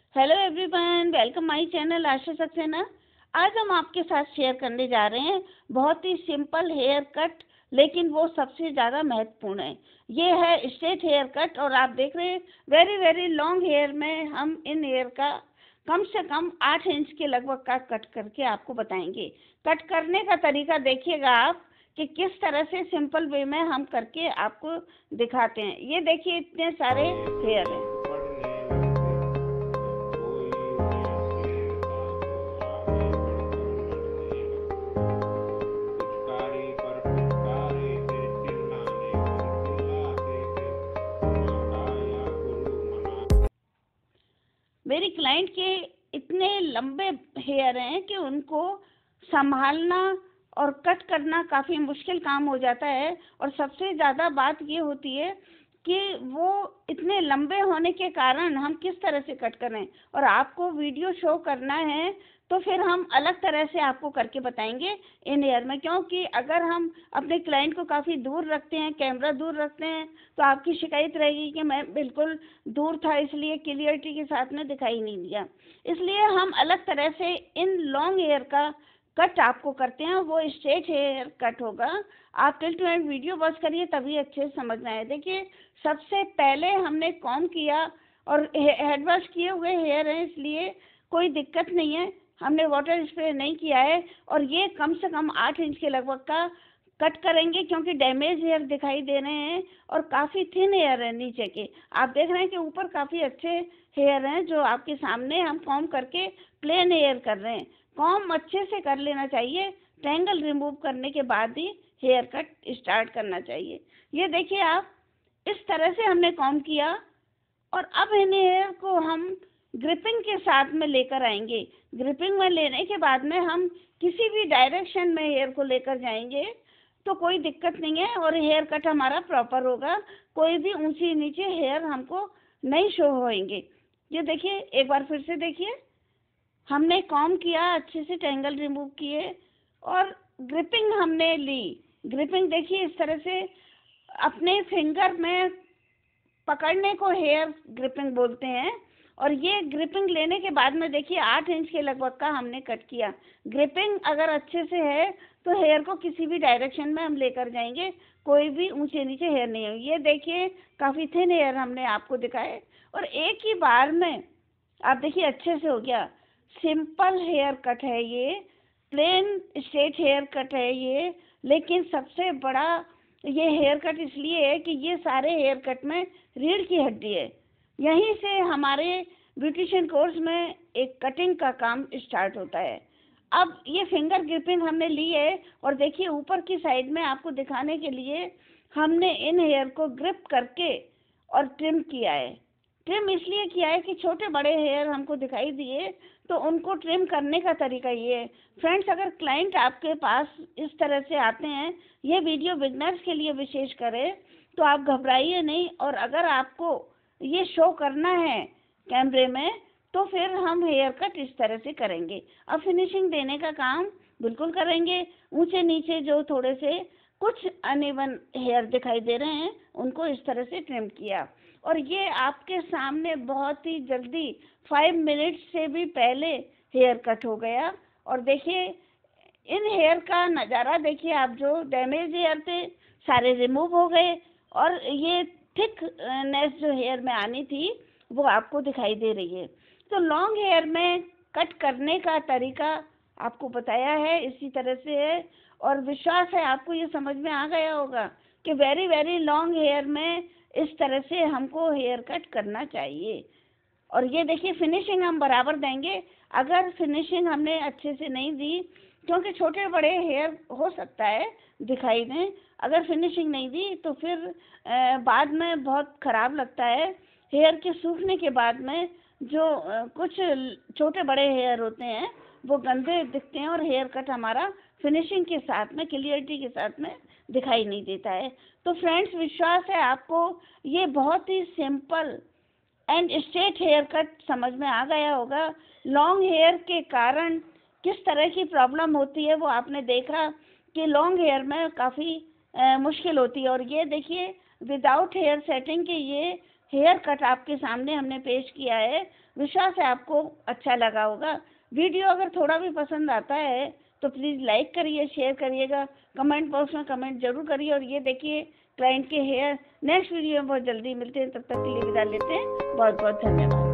Hello everyone, welcome my channel Asha Saxena. आज हम आपके साथ शेयर करने जा रहे हैं बहुत ही सिंपल हेयर कट, लेकिन वो सबसे ज़्यादा महत्वपूर्ण है। ये है स्ट्रेट हेयर कट और आप देख रहे हैं वेरी वेरी लॉन्ग हेयर में हम इन हेयर का कम से कम 8 इंच के लगभग का कट करके आपको बताएंगे। कट करने का तरीका देखिएगा आप कि किस तरह से सिंपल वे में हम करके आपको दिखाते हैं। ये देखिए इतने सारे हेयर हैं। मेरी क्लाइंट के इतने लंबे हेयर हैं कि उनको संभालना और कट करना काफ़ी मुश्किल काम हो जाता है। और सबसे ज़्यादा बात ये होती है कि वो इतने लंबे होने के कारण हम किस तरह से कट करें, और आपको वीडियो शो करना है तो फिर हम अलग तरह से आपको करके बताएंगे इन हेयर में। क्योंकि अगर हम अपने क्लाइंट को काफ़ी दूर रखते हैं, कैमरा दूर रखते हैं, तो आपकी शिकायत रहेगी कि मैं बिल्कुल दूर था इसलिए क्लियरिटी के साथ में दिखाई नहीं दिया। इसलिए हम अलग तरह से इन लॉन्ग हेयर का कट आपको करते हैं, वो स्ट्रेट हेयर कट होगा। आप till to end video watch करिए तभी अच्छे से समझ में आए। देखिए सबसे पहले हमने कॉम किया और हेड वॉश किए हुए हेयर हैं, इसलिए कोई दिक्कत नहीं है, हमने वाटर स्प्रे नहीं किया है। और ये कम से कम 8 इंच के लगभग का कट करेंगे क्योंकि डैमेज हेयर दिखाई दे रहे हैं और काफ़ी थिन हेयर है नीचे के। आप देख रहे हैं कि ऊपर काफ़ी अच्छे हेयर हैं जो आपके सामने हम कॉम करके प्लेन हेयर कर रहे हैं। कॉम अच्छे से कर लेना चाहिए, टैंगल रिमूव करने के बाद ही हेयर कट स्टार्ट करना चाहिए। ये देखिए आप इस तरह से हमने कॉम किया और अब इन हेयर को हम ग्रिपिंग के साथ में लेकर आएंगे। ग्रिपिंग में लेने के बाद में हम किसी भी डायरेक्शन में हेयर को लेकर जाएंगे तो कोई दिक्कत नहीं है और हेयर कट हमारा प्रॉपर होगा। कोई भी ऊंची नीचे हेयर हमको नहीं शो होएंगे। ये देखिए एक बार फिर से देखिए, हमने कॉम किया, अच्छे से टैंगल रिमूव किए और ग्रिपिंग हमने ली। ग्रिपिंग देखिए इस तरह से अपने फिंगर में पकड़ने को हेयर ग्रिपिंग बोलते हैं। और ये ग्रिपिंग लेने के बाद में देखिए 8 इंच के लगभग का हमने कट किया। ग्रिपिंग अगर अच्छे से है तो हेयर को किसी भी डायरेक्शन में हम लेकर जाएंगे, कोई भी ऊंचे नीचे हेयर नहीं है। ये देखिए काफ़ी थिन हेयर हमने आपको दिखाए और एक ही बार में आप देखिए अच्छे से हो गया। सिंपल हेयर कट है ये, प्लेन स्ट्रेट हेयर कट है ये, लेकिन सबसे बड़ा ये हेयर कट इसलिए है कि ये सारे हेयर कट में रीढ़ की हड्डी है। यहीं से हमारे ब्यूटिशियन कोर्स में एक कटिंग का काम स्टार्ट होता है। अब ये फिंगर ग्रिपिंग हमने ली है और देखिए ऊपर की साइड में आपको दिखाने के लिए हमने इन हेयर को ग्रिप करके और ट्रिम किया है। ट्रिम इसलिए किया है कि छोटे बड़े हेयर हमको दिखाई दिए तो उनको ट्रिम करने का तरीका ये है। फ्रेंड्स, अगर क्लाइंट आपके पास इस तरह से आते हैं, ये वीडियो बिगनर्स के लिए विशेष करे, तो आप घबराइए नहीं। और अगर आपको ये शो करना है कैमरे में तो फिर हम हेयर कट इस तरह से करेंगे। अब फिनिशिंग देने का काम बिल्कुल करेंगे। ऊंचे नीचे जो थोड़े से कुछ अनइवन हेयर दिखाई दे रहे हैं उनको इस तरह से ट्रिम किया और ये आपके सामने बहुत ही जल्दी 5 मिनट से भी पहले हेयर कट हो गया। और देखिए इन हेयर का नज़ारा देखिए आप, जो डैमेज हेयर थे सारे रिमूव हो गए और ये थिकनेस जो हेयर में आनी थी वो आपको दिखाई दे रही है। तो लॉन्ग हेयर में कट करने का तरीका आपको बताया है, इसी तरह से है। और विश्वास है आपको ये समझ में आ गया होगा कि वेरी वेरी लॉन्ग हेयर में इस तरह से हमको हेयर कट करना चाहिए। और ये देखिए फिनिशिंग हम बराबर देंगे। अगर फिनिशिंग हमने अच्छे से नहीं दी, क्योंकि छोटे बड़े हेयर हो सकता है दिखाई दें, अगर फिनिशिंग नहीं दी तो फिर बाद में बहुत ख़राब लगता है। हेयर के सूखने के बाद में जो कुछ छोटे बड़े हेयर होते हैं वो गंदे दिखते हैं और हेयर कट हमारा फिनिशिंग के साथ में, क्लियरिटी के साथ में दिखाई नहीं देता है। तो फ्रेंड्स, विश्वास है आपको ये बहुत ही simple and straight hair cut समझ में आ गया होगा। लॉन्ग हेयर के कारण किस तरह की प्रॉब्लम होती है वो आपने देखा कि लॉन्ग हेयर में काफ़ी मुश्किल होती है। और ये देखिए विदाउट हेयर सेटिंग के ये हेयर कट आपके सामने हमने पेश किया है। विश्वास है आपको अच्छा लगा होगा। वीडियो अगर थोड़ा भी पसंद आता है तो प्लीज़ लाइक करिए, शेयर करिएगा, कमेंट बॉक्स में कमेंट जरूर करिए। और ये देखिए क्लाइंट के हेयर। नेक्स्ट वीडियो में बहुत जल्दी मिलते हैं, तब तक के लिए विदा लेते हैं। बहुत बहुत धन्यवाद।